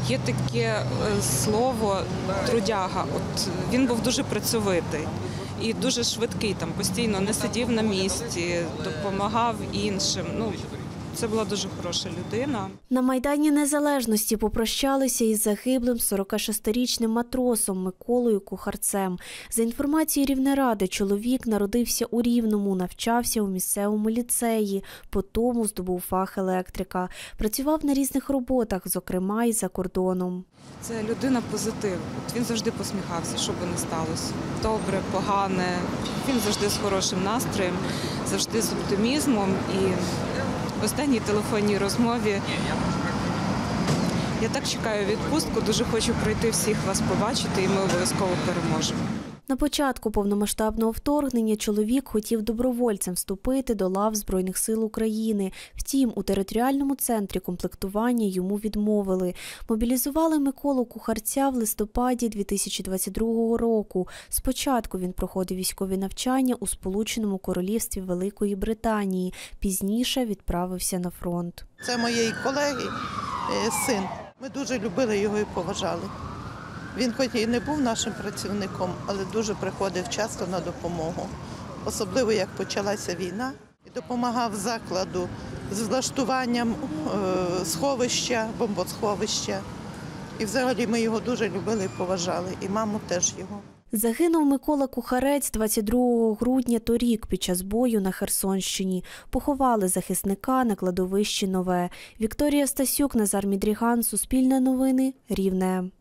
Є таке слово трудяга. От він був дуже працьовитий і дуже швидкий, там постійно не сидів на місці, допомагав іншим. Це була дуже хороша людина. На Майдані Незалежності попрощалися із загиблим 46-річним матросом Миколою Кухарцем. За інформацією Рівнеради, чоловік народився у Рівному, навчався у місцевому ліцеї, потім здобув фах електрика. Працював на різних роботах, зокрема і за кордоном. Це людина позитив. Він завжди посміхався, що би не сталося. Добре, погане. Він завжди з хорошим настроєм, завжди з оптимізмом. І в останній телефонній розмові я так чекаю відпустку, дуже хочу прийти всіх вас побачити, і ми обов'язково переможемо. На початку повномасштабного вторгнення чоловік хотів добровольцем вступити до лав Збройних сил України. Втім, у територіальному центрі комплектування йому відмовили. Мобілізували Миколу Кухарця в листопаді 2022 року. Спочатку він проходив військові навчання у Сполученому Королівстві Великої Британії. Пізніше відправився на фронт. Це моєї колеги син. Ми дуже любили його і поважали. Він хоч і не був нашим працівником, але дуже приходив часто на допомогу. Особливо, як почалася війна. І допомагав закладу з влаштуванням сховища, бомбосховища. І взагалі ми його дуже любили і поважали, і маму теж його. Загинув Микола Кухарець 22 грудня торік під час бою на Херсонщині. Поховали захисника на кладовищі Нове. Вікторія Стасюк, Назар Мідріган, Суспільне новини, Рівне.